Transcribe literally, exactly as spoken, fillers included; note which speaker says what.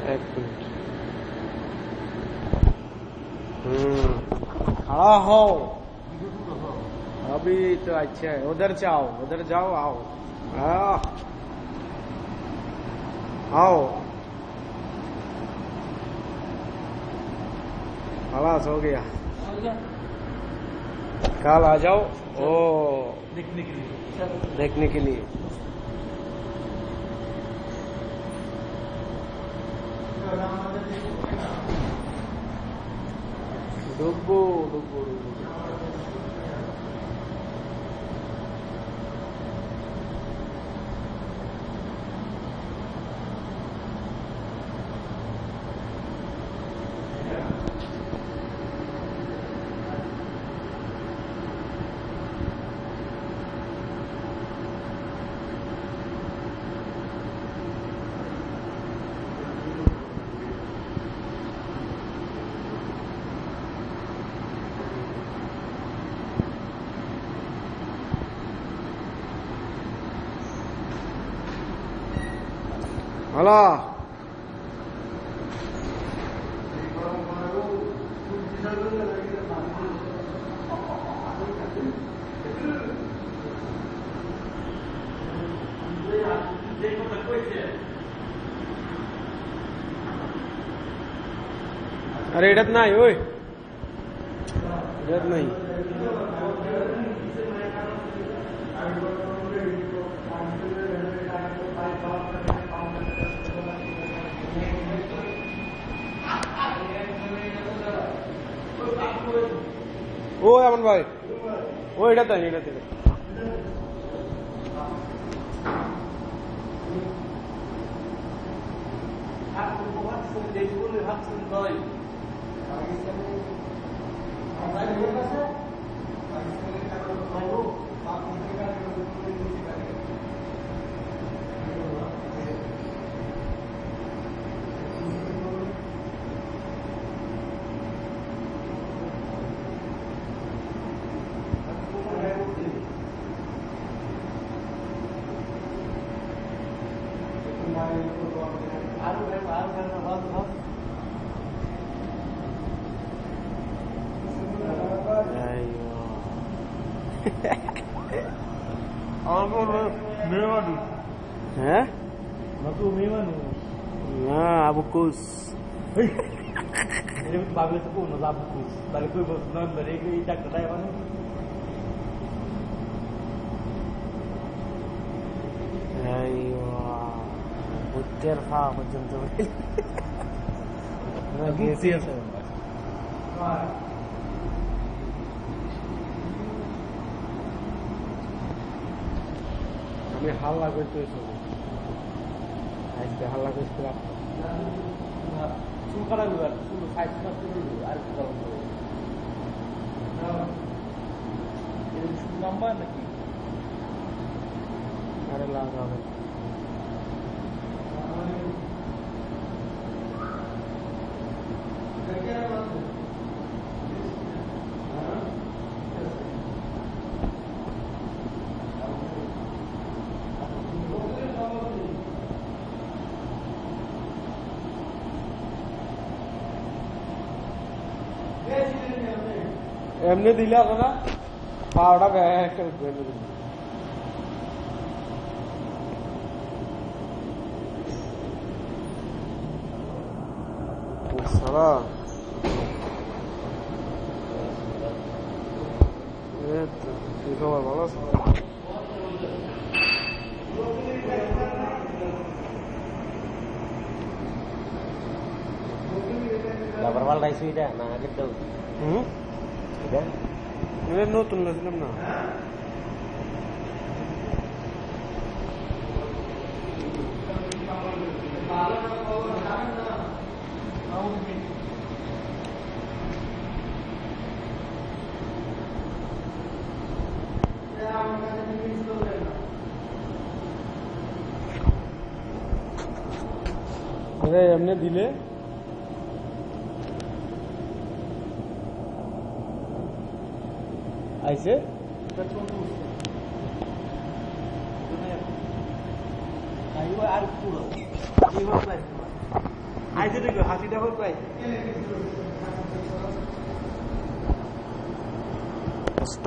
Speaker 1: एक मिनट। हम्म खड़ा हो, अभी तो अच्छा है। उधर जाओ, उधर जाओ, आओ आओ आओ, खलास हो गया। कल आ जाओ ओ
Speaker 2: देखने के लिए
Speaker 1: देखने के लिए। डुब्बो डुब्बो डुब्बो हला अरे इडत नाही होय, इडत नाही। ओ अमन भाई, ओ इडत आहे, इडत आहे। Hah?
Speaker 2: Aku memang.
Speaker 1: Nah, abukus.
Speaker 2: Ini bagus tu pun nak abukus. Balik tu non balik tu idak kedai mana?
Speaker 1: Ayo, puter fah macam tu. Nah, gitu sih. আমি হাল্লা করতে আজকে হাল্লা করছিলাম।
Speaker 2: চুল কাটা গুলো চুল ফাইভ আর নাম্বার নাকি
Speaker 1: আরে লাগাবে এমনি দিলে আপনারা পাউডার গায়ে একটা সারা কি খবর, ভালো আছে?
Speaker 2: Labar walai sudah, nah gitu.
Speaker 1: হুম
Speaker 2: Sudah.
Speaker 1: এটা নতুন লাগছিলাম না। এমনি দিলে আইছে
Speaker 2: Ayo, aku pulang. Ini apa?
Speaker 1: আইতে দেখো হাসিটা হোক ভাই